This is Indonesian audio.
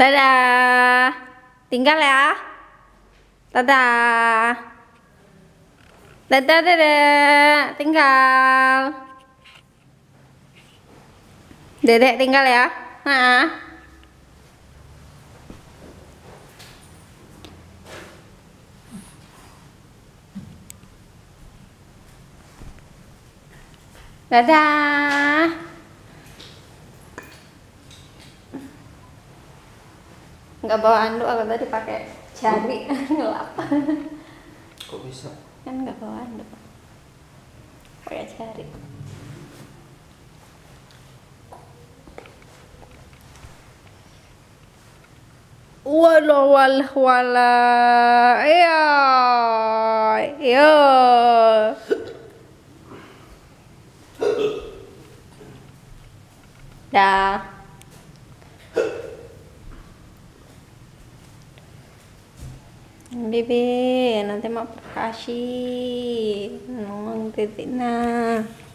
Dadah. Tinggal ya. Dadah. Dadah, Dedek. Tinggal. Dedek tinggal ya. Nah. Dadah. Nggak bawa anduk, aku tadi pakai jari ngelap. Kok bisa? Kan nggak bawa anduk, pakai jari. Wala, iya, iya. Dah. Bibi, nanti mau kasih ngomong titik nah.